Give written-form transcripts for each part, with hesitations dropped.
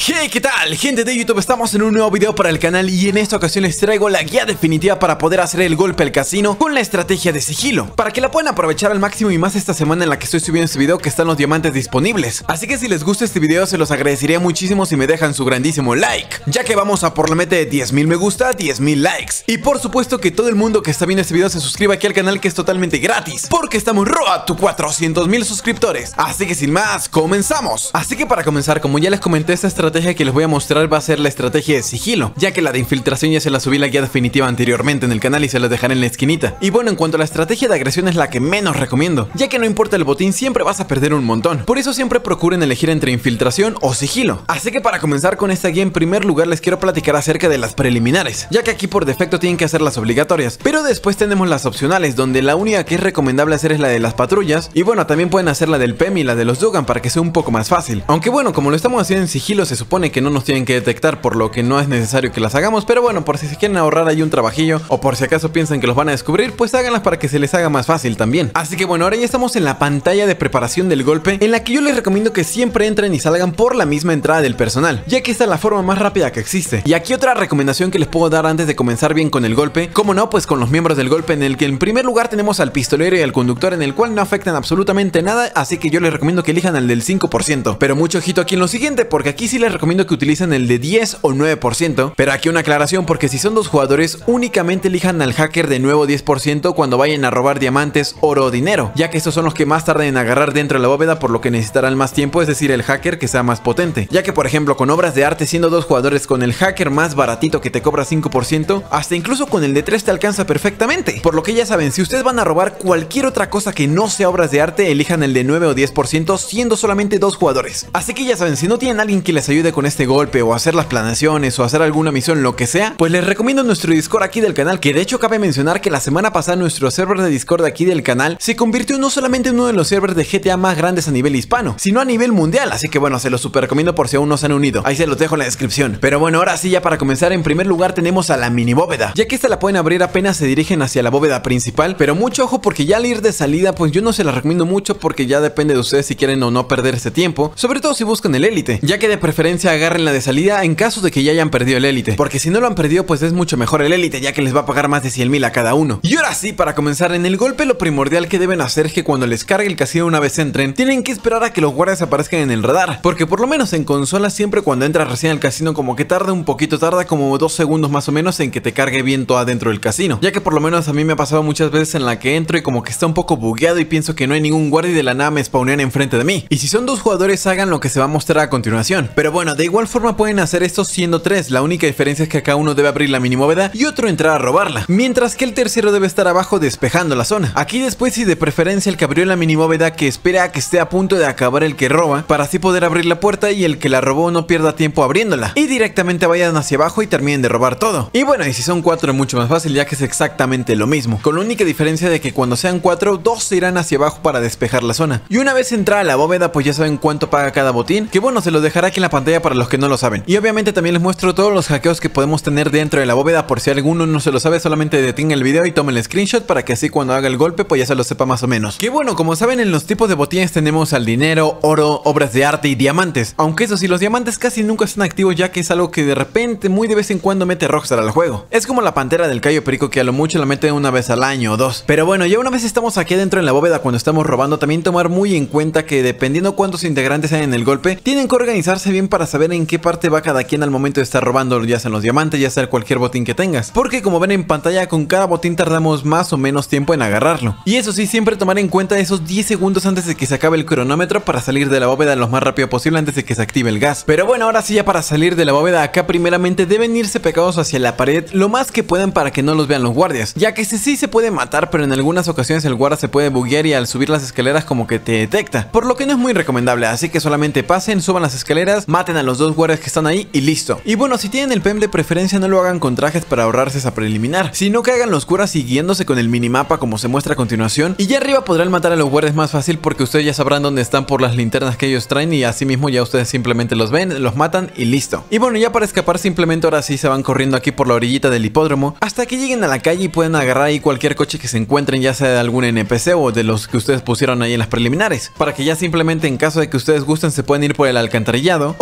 Hey, ¿qué tal? Gente de YouTube, estamos en un nuevo video para el canal y en esta ocasión les traigo la guía definitiva para poder hacer el golpe al casino con la estrategia de sigilo, para que la puedan aprovechar al máximo y más esta semana en la que estoy subiendo este video que están los diamantes disponibles. Así que si les gusta este video se los agradecería muchísimo si me dejan su grandísimo like, ya que vamos a por la meta de 10,000 me gusta, 10,000 likes. Y por supuesto que todo el mundo que está viendo este video se suscriba aquí al canal, que es totalmente gratis, porque estamos road to 400,000 suscriptores. Así que sin más, comenzamos. Así que para comenzar, como ya les comenté, esta estrategia que les voy a mostrar va a ser la estrategia de sigilo, ya que la de infiltración ya se la subí la guía definitiva anteriormente en el canal y se la dejaré en la esquinita. Y bueno, en cuanto a la estrategia de agresión es la que menos recomiendo, ya que no importa el botín, siempre vas a perder un montón. Por eso siempre procuren elegir entre infiltración o sigilo. Así que para comenzar con esta guía, en primer lugar les quiero platicar acerca de las preliminares, ya que aquí por defecto tienen que hacer las obligatorias, pero después tenemos las opcionales, donde la única que es recomendable hacer es la de las patrullas, y bueno, también pueden hacer la del PEM y la de los Dugan para que sea un poco más fácil. Aunque bueno, como lo estamos haciendo en sigilo, se supone que no nos tienen que detectar, por lo que no es necesario que las hagamos, pero bueno, por si se quieren ahorrar ahí un trabajillo o por si acaso piensan que los van a descubrir, pues háganlas para que se les haga más fácil también. Así que bueno, ahora ya estamos en la pantalla de preparación del golpe, en la que yo les recomiendo que siempre entren y salgan por la misma entrada del personal, ya que esta es la forma más rápida que existe. Y aquí otra recomendación que les puedo dar antes de comenzar bien con el golpe, como no, pues con los miembros del golpe, en el que en primer lugar tenemos al pistolero y al conductor, en el cual no afectan absolutamente nada, así que yo les recomiendo que elijan al del 5%. Pero mucho ojito aquí en lo siguiente, porque aquí sí les recomiendo que utilicen el de 10 o 9%, pero aquí una aclaración, porque si son dos jugadores, únicamente elijan al hacker de nuevo 10% cuando vayan a robar diamantes, oro o dinero, ya que estos son los que más tardan en agarrar dentro de la bóveda, por lo que necesitarán más tiempo, es decir, el hacker que sea más potente, ya que por ejemplo con obras de arte, siendo dos jugadores, con el hacker más baratito que te cobra 5%, hasta incluso con el de 3 te alcanza perfectamente. Por lo que ya saben, si ustedes van a robar cualquier otra cosa que no sea obras de arte, elijan el de 9 o 10% siendo solamente dos jugadores. Así que ya saben, si no tienen a alguien que les ayude con este golpe, o hacer las planeaciones, o hacer alguna misión, lo que sea, pues les recomiendo nuestro Discord aquí del canal, que de hecho cabe mencionar que la semana pasada nuestro server de Discord aquí del canal se convirtió no solamente en uno de los servers de GTA más grandes a nivel hispano, sino a nivel mundial, así que bueno, se los super recomiendo por si aún no se han unido, ahí se los dejo en la descripción. Pero bueno, ahora sí, ya para comenzar, en primer lugar tenemos a la mini bóveda, ya que esta la pueden abrir apenas se dirigen hacia la bóveda principal, pero mucho ojo, porque ya al ir de salida, pues yo no se la recomiendo mucho, porque ya depende de ustedes si quieren o no perder ese tiempo, sobre todo si buscan el élite, ya que de preferencia agarren la de salida en caso de que ya hayan perdido el élite, porque si no lo han perdido, pues es mucho mejor el élite, ya que les va a pagar más de 100,000 a cada uno. Y ahora sí, para comenzar en el golpe, lo primordial que deben hacer es que cuando les cargue el casino una vez entren, tienen que esperar a que los guardias aparezcan en el radar, porque por lo menos en consola siempre cuando entras recién al casino como que tarda un poquito, tarda como 2 segundos más o menos en que te cargue bien todo adentro del casino, ya que por lo menos a mí me ha pasado muchas veces en la que entro y como que está un poco bugueado y pienso que no hay ningún guardia y de la nada me spawnean enfrente de mí. Y si son dos jugadores, hagan lo que se va a mostrar a continuación. Pero bueno, de igual forma pueden hacer esto siendo 3, la única diferencia es que acá uno debe abrir la mini bóveda y otro entrar a robarla, mientras que el tercero debe estar abajo despejando la zona. Aquí después, y de preferencia el que abrió la mini bóveda, que espera a que esté a punto de acabar el que roba, para así poder abrir la puerta y el que la robó no pierda tiempo abriéndola, y directamente vayan hacia abajo y terminen de robar todo. Y bueno, y si son 4 es mucho más fácil, ya que es exactamente lo mismo, con la única diferencia de que cuando sean 4, 2 se irán hacia abajo para despejar la zona. Y una vez entrada a la bóveda, pues ya saben cuánto paga cada botín, que bueno, se los dejaré aquí en la pantalla para los que no lo saben. Y obviamente también les muestro todos los hackeos que podemos tener dentro de la bóveda, por si alguno no se lo sabe, solamente detenga el video y tomen el screenshot para que así cuando haga el golpe pues ya se lo sepa más o menos. Que bueno, como saben, en los tipos de botines tenemos al dinero, oro, obras de arte y diamantes, aunque eso sí, los diamantes casi nunca están activos, ya que es algo que de repente, muy de vez en cuando mete Rockstar al juego. Es como la pantera del Cayo Perico, que a lo mucho la mete una vez al año o 2. Pero bueno, ya una vez estamos aquí dentro en la bóveda cuando estamos robando, también tomar muy en cuenta que dependiendo cuántos integrantes hay en el golpe, tienen que organizarse bien para saber en qué parte va cada quien al momento de estar robando, ya sean los diamantes, ya sea cualquier botín que tengas, porque como ven en pantalla, con cada botín tardamos más o menos tiempo en agarrarlo. Y eso sí, siempre tomar en cuenta esos 10 segundos antes de que se acabe el cronómetro para salir de la bóveda lo más rápido posible antes de que se active el gas. Pero bueno, ahora sí, ya para salir de la bóveda, acá primeramente deben irse pegados hacia la pared lo más que puedan para que no los vean los guardias, ya que sí se puede matar, pero en algunas ocasiones el guardia se puede buguear y al subir las escaleras como que te detecta, por lo que no es muy recomendable, así que solamente pasen, suban las escaleras, maten a los dos guardias que están ahí y listo. Y bueno, si tienen el PEM de preferencia, no lo hagan con trajes para ahorrarse esa preliminar, sino que hagan los curas siguiéndose con el minimapa como se muestra a continuación, y ya arriba podrán matar a los guardias más fácil porque ustedes ya sabrán dónde están por las linternas que ellos traen, y así mismo ya ustedes simplemente los ven, los matan y listo. Y bueno, ya para escapar simplemente ahora sí se van corriendo aquí por la orillita del hipódromo hasta que lleguen a la calle y pueden agarrar ahí cualquier coche que se encuentren, ya sea de algún NPC o de los que ustedes pusieron ahí en las preliminares, para que ya simplemente en caso de que ustedes gusten se pueden ir por el alcantarillado o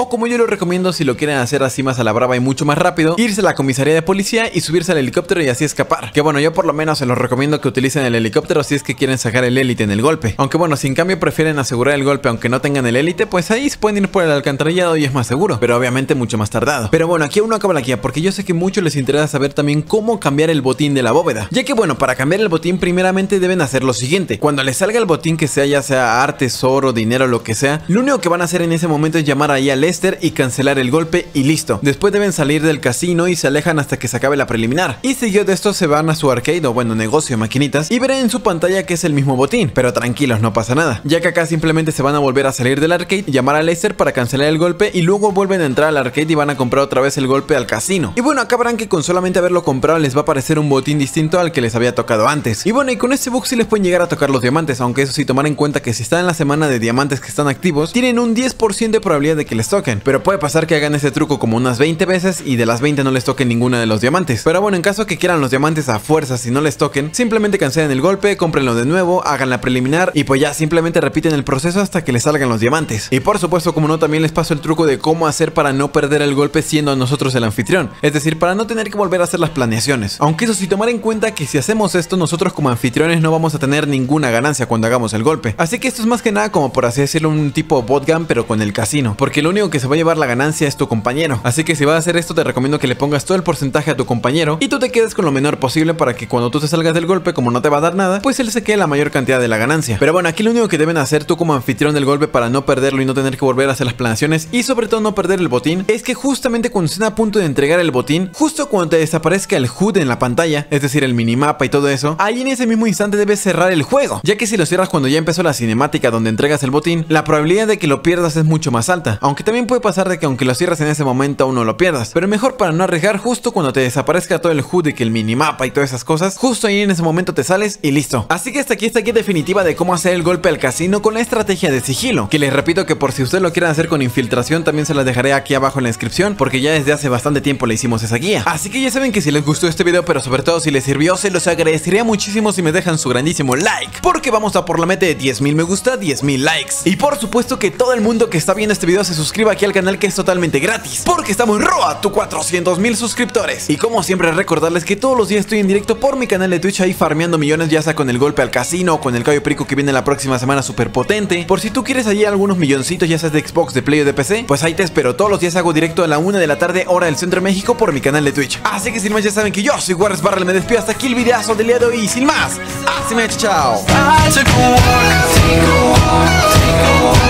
o como yo lo recomiendo si lo quieren hacer así más a la brava y mucho más rápido, irse a la comisaría de policía y subirse al helicóptero y así escapar. Que bueno, yo por lo menos se los recomiendo que utilicen el helicóptero si es que quieren sacar el élite en el golpe. Aunque bueno, si en cambio prefieren asegurar el golpe aunque no tengan el élite, pues ahí se pueden ir por el alcantarillado y es más seguro, pero obviamente mucho más tardado. Pero bueno, aquí aún no acaba la guía porque yo sé que mucho les interesa saber también cómo cambiar el botín de la bóveda. Ya que bueno, para cambiar el botín primeramente deben hacer lo siguiente: cuando les salga el botín, que sea ya sea artes, oro, dinero, lo que sea, lo único que van a hacer en ese momento es llamar ahí a Lester y cancelar el golpe y listo. Después deben salir del casino y se alejan hasta que se acabe la preliminar. Y seguido de esto se van a su arcade o bueno, negocio de maquinitas y verán en su pantalla que es el mismo botín. Pero tranquilos, no pasa nada, ya que acá simplemente se van a volver a salir del arcade, llamar a Lester para cancelar el golpe y luego vuelven a entrar al arcade y van a comprar otra vez el golpe al casino. Y bueno, acá verán que con solamente haberlo comprado les va a aparecer un botín distinto al que les había tocado antes. Y bueno, y con este bug sí les pueden llegar a tocar los diamantes, aunque eso sí, tomar en cuenta que si están en la semana de diamantes que están activos, tienen un 10% de probabilidad de que les toquen. Pero puede pasar que hagan ese truco como unas 20 veces y de las 20 no les toquen ninguna de los diamantes. Pero bueno, en caso que quieran los diamantes a fuerzas y no les toquen, simplemente cancelen el golpe, cómprenlo de nuevo, hagan la preliminar y pues ya simplemente repiten el proceso hasta que les salgan los diamantes. Y por supuesto, como no, también les paso el truco de cómo hacer para no perder el golpe siendo nosotros el anfitrión, es decir, para no tener que volver a hacer las planeaciones. Aunque eso sí, tomar en cuenta que si hacemos esto nosotros como anfitriones no vamos a tener ninguna ganancia cuando hagamos el golpe. Así que esto es más que nada como por así decirlo un tipo botgun pero con el casino, porque lo único que se va a llevar la ganancia es tu compañero. Así que si vas a hacer esto te recomiendo que le pongas todo el porcentaje a tu compañero y tú te quedes con lo menor posible para que cuando tú te salgas del golpe, como no te va a dar nada, pues él se quede la mayor cantidad de la ganancia. Pero bueno, aquí lo único que deben hacer tú como anfitrión del golpe para no perderlo y no tener que volver a hacer las planeaciones y sobre todo no perder el botín, es que justamente cuando estén a punto de entregar el botín, justo cuando te desaparezca el HUD en la pantalla, es decir, el minimapa y todo eso, ahí en ese mismo instante debes cerrar el juego, ya que si lo cierras cuando ya empezó la cinemática donde entregas el botín, la probabilidad de que lo pierdas es mucho más alta. Aunque también puede pasar de que aunque lo cierres en ese momento aún no lo pierdas, pero mejor para no arriesgar, justo cuando te desaparezca todo el HUD y que el minimapa y todas esas cosas, justo ahí en ese momento te sales y listo. Así que hasta aquí esta guía definitiva de cómo hacer el golpe al casino con la estrategia de sigilo, que les repito que por si ustedes lo quieren hacer con infiltración también se las dejaré aquí abajo en la descripción, porque ya desde hace bastante tiempo le hicimos esa guía. Así que ya saben que si les gustó este video, pero sobre todo si les sirvió, se los agradecería muchísimo si me dejan su grandísimo like, porque vamos a por la meta de 10,000 me gusta, 10,000 likes. Y por supuesto que todo el mundo que está viendo este video se suscriba aquí al canal, que es totalmente gratis, porque estamos roa tu 400,000 suscriptores. Y como siempre recordarles que todos los días estoy en directo por mi canal de Twitch ahí farmeando millones, ya sea con el golpe al casino o con el caballo perico que viene la próxima semana súper potente. Por si tú quieres allí algunos milloncitos, ya seas de Xbox, de Play o de PC, pues ahí te espero. Todos los días hago directo a la 1 de la tarde hora del centro de México por mi canal de Twitch. Así que sin más ya saben que yo soy Warres_, me despido hasta aquí el videazo del día de hoy y sin más, así me chao.